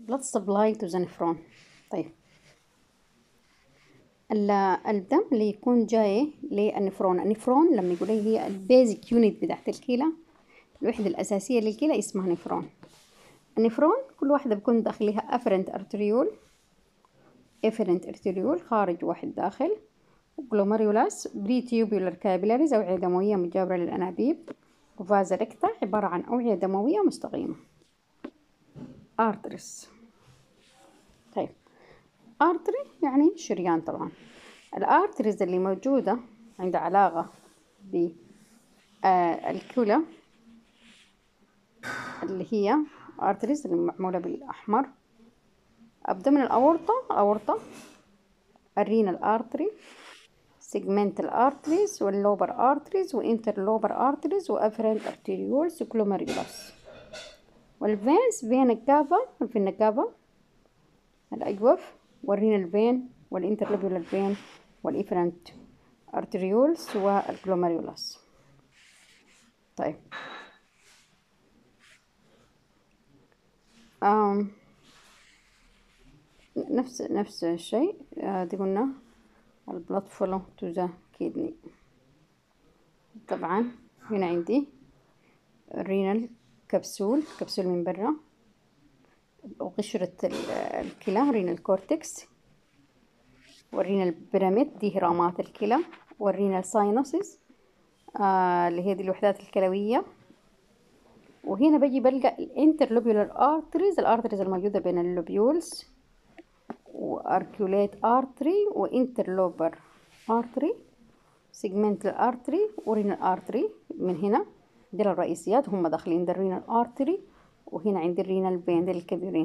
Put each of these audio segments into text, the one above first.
blood supply to the nephron. طيب الدم اللي يكون جاي للنفرون. النفرون لما يقول هي البيزك يونت بتاعت الكلى، الوحدة الأساسية للكلى اسمها نفرون. النفرون كل واحدة بيكون داخلها افرنت ارتريول خارج واحد داخل، وجلوميريولاس بريتيوبولار كابيلاريز أوعية دموية مجاورة للأنابيب، وفازا ريكتا عبارة عن أوعية دموية مستقيمة. ارتريس. طيب ارتري يعني شريان. طبعا الارتريز اللي موجودة عند علاقة بالكلى اللي هي ارتريز اللي معمولة بالأحمر، أبدمن الأورطة، الرينال ارتري، سيجمنتال ارتريز، واللوبر ارتريز، وانترلوبر ارتريز، وافرنت ارتريولز، وكلوميريولاس. والفينز فينا كافا الأجوف، والرينال فين، والانترلوبولار فين، والافرنت ارتريولز، والكلوميريولاس. طيب نفس الشيء دي قلنا البلاد فلو تو ذا كيدني. طبعا هنا عندي الرينال كبسول من برا، وقشرة الكلى رينال كورتكس، والرينال بيراميد دي هرامات الكلى، والرينال ساينوسز اللي هي دي الوحدات الكلوية. وهنا بجي بلقى الانترلوبيولار الارتريز الموجودة بين اللوبيولز، واركيوليت ارتري، وانترلوبر ارتري، سيجمنتال ارتري، ورينال ارتري. من هنا دي الرئيسيات هم داخلين ده الرينال ارتري، وهنا عندي الرينال فين دي الكبيرين.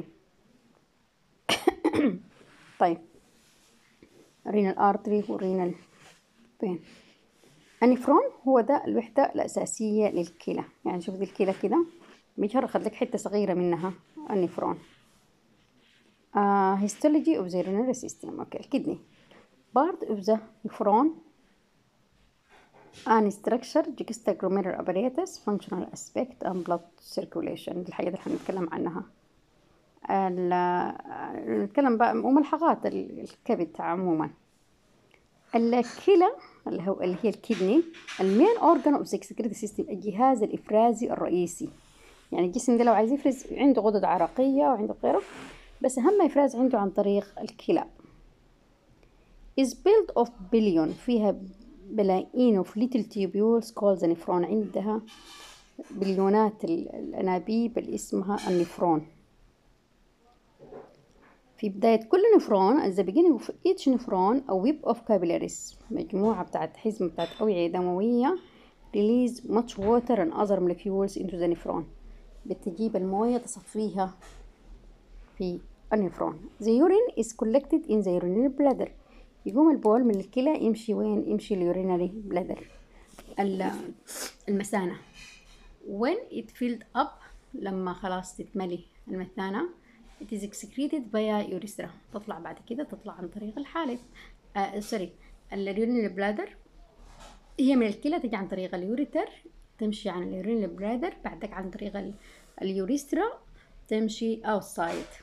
طيب رينال ارتري ورينال فين. النفرون هو ده الوحدة الأساسية للكلى. يعني شوف دي الكلى كده بيجي أخذ لك حتة صغيرة منها النفرون. histology of the renal system. okay. الكدني part of the nephron and structure juxtaglomerular apparatus functional aspect and blood circulation. دي الحاجات اللي هنتكلم عنها. نتكلم بقى وملحقات الكبد عموما. الكلى اللي هي الكدني المين اورجان اوف ذا اكسكريتوري سيستم، الجهاز الافرازي الرئيسي. يعني الجسم ده لو عايز يفرز عنده غدد عرقيه وعنده غيره، بس اهم افراز عنده عن طريق الكلى. is built of billion فيها بلايين of little tubules called the nephron. عندها بليونات الانابيب اللي اسمها النفرون. في بداية كل نفرون at the beginning of each nephron a web of capillaries، مجموعة بتاعت حزمة بتاعت أوعية دموية release much water and other molecules into the nephron، بتجيب الموية تصفيها في النفرون. the urine is collected in the urinary bladder، يقوم البول من الكلى يمشي وين؟ يمشي اليورينري بلادر المثانة. when it filled up لما خلاص تتملي المثانة it is excreted via urethra، تطلع بعد كده تطلع عن طريق الحالب اليورينري بلادر. هي من الكلى تجي عن طريق اليوريتر، تمشي عن اليورينري بلادر، بعدك عن طريق اليوريثرا تمشي outside.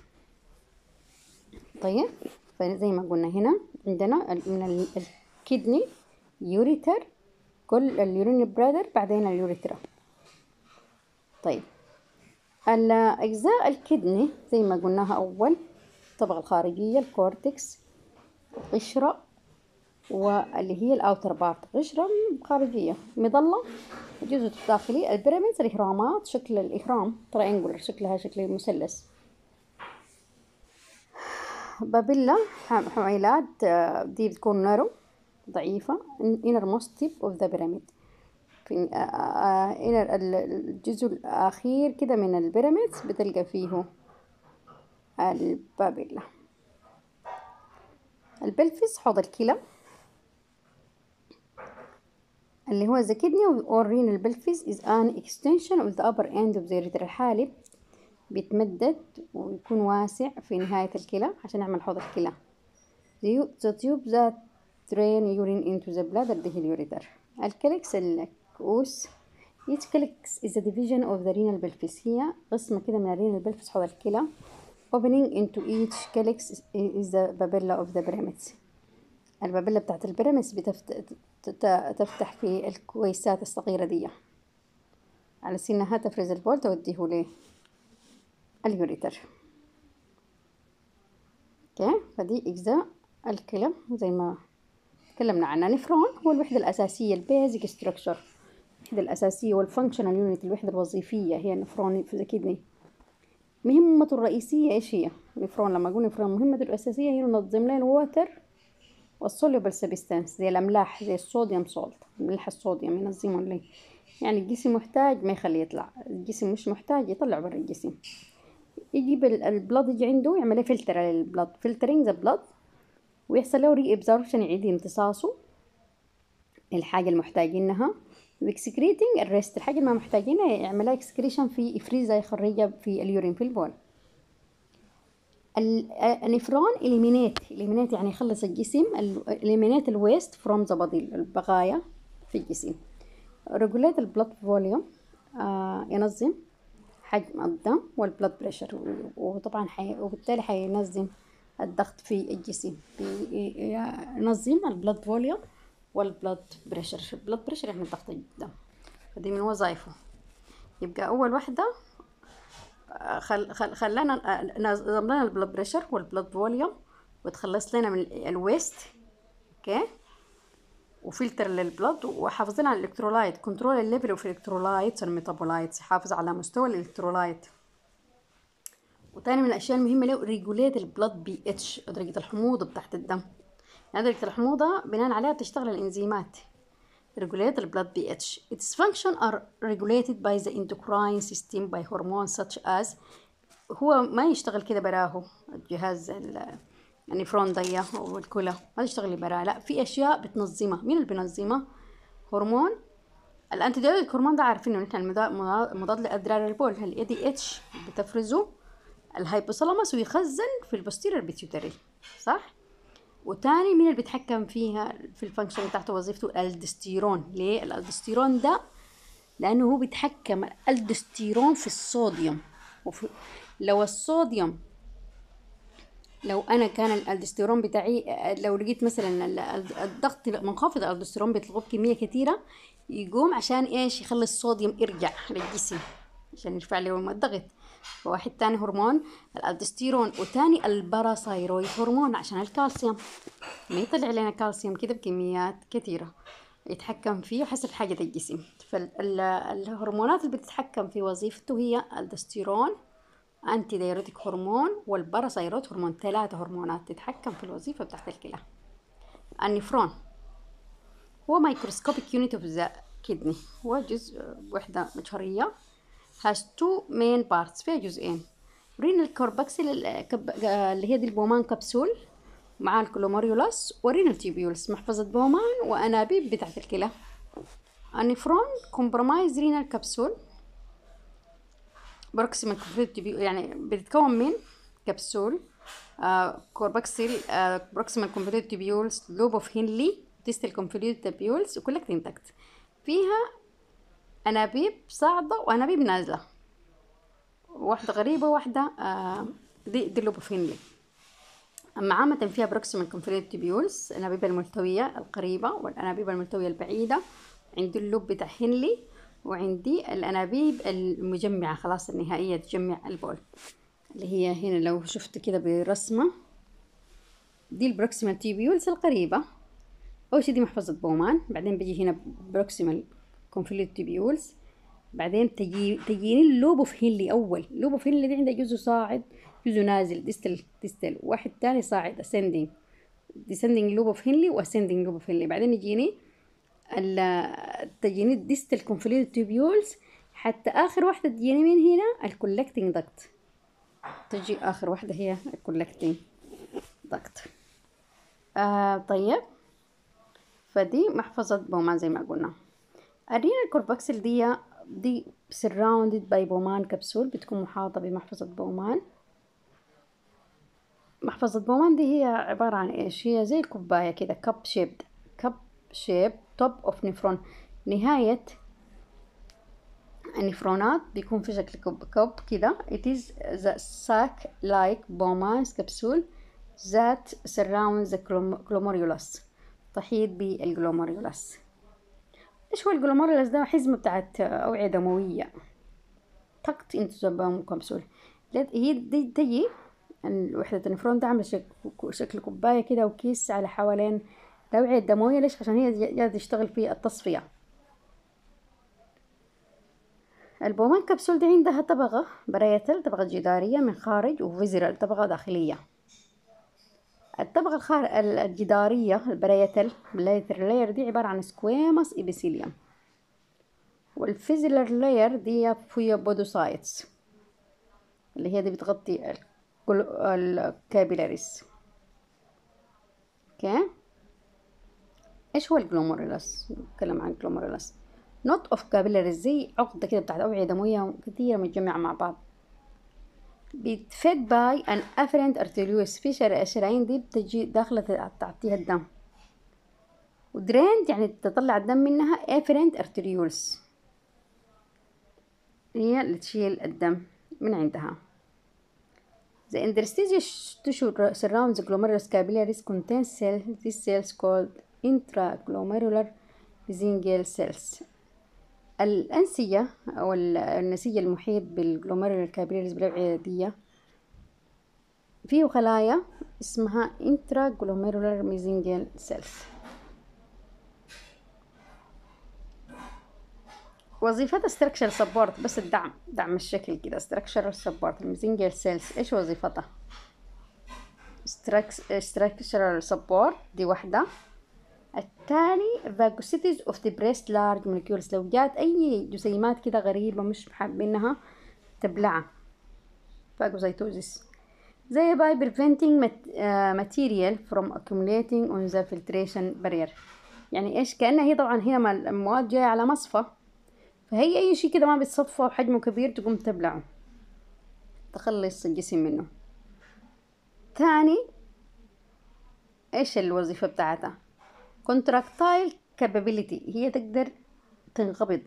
طيب فزي ما قلنا هنا عندنا من الكدني يوريتر، كل اليورينري بلادر، بعدين اليوريثرا. طيب الأجزاء الكدني زي ما قلناها أول، الطبقة الخارجية الكورتكس، قشرة، واللي هي الأوتر بارت قشرة خارجية مظلة، الجزء الداخلي البيراميدز الإهرامات، شكل الإهرام ترينجولر، شكلها شكل مثلث. بابيلا حميلات دي بتكون نارو ضعيفة inner most tip of the pyramid، في الجزء الأخير كده من البيراميد بتلقى فيه البابيلا. البلفس حوض الكلى اللي هو the kidney or renal pelvis is an extension of the upper end of the urethra. الحالب بيتمدد ويكون واسع في نهاية الكلى عشان نعمل حوض الكلى. the tube that drain urine into the bladder ده اليوريتر. الكليكس الكؤوس each calyx is a division of the renal pelvis، هي قسمة كده من الرينال pelvis حوض الكلى opening into each calyx is the papilla of the pyramids. البابيلا بتاعت البيراميدز تفتح في الكويسات الصغيرة دي على سنها تفرز البول توديه ليه اليوريتر. اوكي، فدي اجزاء الكلى زي ما تكلمنا عنها. نفرون هو الوحدة الأساسية، البيزك ستراكشر، الوحدة الأساسية والفانكشنال يونت، الوحدة الوظيفية هي النفرون في الكدني. مهمته الرئيسية ايش هي؟ نفرون لما اقول نفرون مهمته الأساسية هي ننظم لنا الووتر والسوليبل سبستانس زي الأملاح، زي الصوديوم سولت، ملح الصوديوم ينظمهم لي. يعني الجسم محتاج ما يخليه يطلع، الجسم مش محتاج يطلع برا الجسم. يجيب البلد يجي عنده يعمل فلتر للبلد، فلترينج ذا بلد، ويحصل له ري ابزوربشن، يعيد امتصاصه الحاجة المحتاجينها، واكسكريتنج الريست الحاجة اللي ما محتاجينها يعملها اكسكريشن في افريزا يخرجها في اليورين في البول. النفرون إليمينيت يعني يخلص الجسم، إليمينيت الويست فروم ذا بودي، البقايا في الجسم. ريجوليت البلد فوليوم، ينظم حجم الدم والبلد بريشر، وطبعا وبالتالي حينظم الضغط في الجسم، ينظم البلد فوليوم والبلد بريشر. البلد بريشر يعني ضغط الدم، فدي من وظائفه. يبقى أول واحدة خلانا نظم لنا البلد بريشر والبلد فوليوم، وتخلص لنا من الويست، اوكي، وفلتر للبلد، وحافظ لنا على الالكترولايت، كنترول الليفل اوف الالكترولايتس والميتابولايتس، حافظ على مستوى الالكترولايت. وتاني من الاشياء المهمه له ريجوليت البلد بي اتش، درجه الحموضه بتاعت الدم. يعني درجه الحموضه بناء عليها بتشتغل الانزيمات. regulate the blood pH. Its functions are regulated by the endocrine system by hormones such as، هو ما يشتغل كده براهو الجهاز النفرون ضيّة والكلى ما تشتغل براه، لا، في اشياء بتنظمها. مين اللي بينظمها؟ هرمون الانتيديوتيك هرمون ده عارفينه نحن، المضاد لاضرار البول، الاي دي اتش بتفرزه الهايبوثالاموس ويخزن في البوستيريور بيتيوتري، صح؟ وتاني مين اللي بيتحكم فيها في الفانكشن بتاعته وظيفته؟ الالدوستيرون. ليه الالدوستيرون ده؟ لانه هو بيتحكم الالدوستيرون في الصوديوم، لو الصوديوم، لو انا كان الالدوستيرون بتاعي، لو لقيت مثلا الضغط منخفض، الالدوستيرون بيطلبوا بكميه كثيره، يقوم عشان ايش؟ يخلي الصوديوم يرجع للجسم عشان يرفع له الضغط. وواحد تاني هرمون الالدوستيرون، وتاني الباراثايرويد هرمون عشان الكالسيوم، ما يطلع لنا كالسيوم كده بكميات كثيره، يتحكم فيه حسب حاجه الجسم. فالهرمونات اللي بتتحكم في وظيفته هي الالدوستيرون، انتي دايوريتيك هرمون، والباراثايرويد هرمون. 3 هرمونات تتحكم في الوظيفه بتاعت الكلى. النفرون هو مايكروسكوبيك يونت اوف ذا كدني، هو جزء وحده مجهريه، has 2 main parts، فيها جزئين. رينال كورباكسل اللي هي دي البومان كبسول مع الكلوميريولاس، ورينال تيبيولز محفظه بومان وانابيب بتاعت الكلى. النفرون كومبرومايز رينال كبسول بروكسيمال كومبليت تيبيول، يعني بتتكون من كبسول، كورباكسيل، بروكسيمال كومبليت تيبيولز، لوب اوف هنلي، ديستال كومبليت تيبيولز، وكولكتنج تاكت. فيها انابيب صاعده وانابيب نازله، واحده غريبه واحده دي لوب اوف هنلي. اما عامه فيها بروكسيمال كومبليت تيبيولز، الانابيب الملتويه القريبه والانابيب الملتويه البعيده، عندي اللوب بتاع هنلي، وعندي الانابيب المجمعه خلاص النهائيه تجمع البول، اللي هي هنا لو شفت كده برسمه، دي البروكسيمال تيبيولز القريبه. اول شيء دي محفظه بومان، بعدين بيجي هنا بروكسيمال كونفليت تيبيولز، بعدين تجيني اللوب اوف هنلي. اول لوب اوف هنلي دي عندها جزء صاعد جزء نازل، ديستال، واحد تاني صاعد ascending لوب اوف هنلي وascending لوب اوف هنلي. بعدين يجيني تجيني الديستال كونفليت تيبيولز، حتى اخر واحده تجيني من هنا الكولكتنج دكت، تجي اخر واحده هي الكولكتنج دكت. طيب، فدي محفظه بومان زي ما قلنا. الرينال كورباكسل دي surrounded by بومان كبسول، بتكون محاطه بمحفظه بومان. محفظه بومان دي هي عباره عن ايش؟ هي زي الكوبايه كده، كاب شيب توب اوف نفرون، نهايه النفرونات بيكون في شكل كوب كده. it is the sac like Bowman's capsule that surrounds the glomerulus، تحيط بالجلوميرولس. ايش هو الجلوميرولس ده؟ حزمة بتاعت أوعية دموية tucked into the bone capsule. هي دي تجي وحدة النفرون ده عاملة شكل كوباية كده وكيس على حوالين الأوعية الدموية. ليش؟ عشان هي جاية تشتغل في التصفية. البومان كبسول دي عندها طبقة بريتل، طبقة جدارية من خارج، وفيزرال طبقة داخلية. الطبقة الجدارية البريتل لاير دي عبارة عن سكويموس إبيثيليوم، والفيزيلر لاير دي فيها بودوسايتس اللي هي دي بتغطي الكابيلاريس. اوكي، ايش هو الجلوميرولس؟ نتكلم عن الجلوميرولس. نوت اوف كابيلاريس، زي عقدة كده بتاعت أوعية دموية كتيرة متجمعة مع بعض. بيتفيد باي ان افرنت ارتريوس، في الشرايين دي بتجي داخلة تعطيها الدم، ودرينت يعني تطلع الدم منها افرنت ارتريولز هي اللي تشيل الدم من عندها. The interstitial tissue surrounds the glomerulus capillaris contains cells. These cells called intraglomerular mesangial cells. الأنسية أو النسيج المحيط بالجلوميرولار كابيلاريس بالأوعية دي فيه خلايا اسمها intraglomerular mesangial cells. وظيفتها structural support، بس دعم الشكل كده. structural support الميزنجيال cells ايش وظيفتها؟ structural support دي واحدة. التاني phagocytes of the breast large molecules، لو جات أي جسيمات كده غريبة مش حابينها تبلعها، phagocytosis. زي by preventing material from accumulating on the filtration barrier. يعني ايش؟ كأنها هي طبعا هنا المواد جاية على مصفى، فهي اي شيء كده ما بيتصفى وحجمه كبير تقوم تبلعه، تخلص الجسم منه. ثاني ايش الوظيفة بتاعتها؟ contractile capability، هي تقدر تنقبض،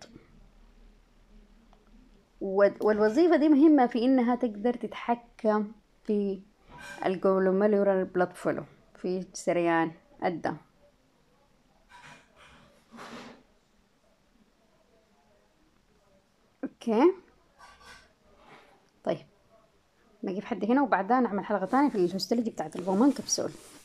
والوظيفة دي مهمة في انها تقدر تتحكم في الجلوميرولار بلاد فلو، في سريان الدم. اوكي، طيب نجيب حد هنا وبعدها نعمل حلقة تانية في الهيستولوجي بتاعت البومان كبسول.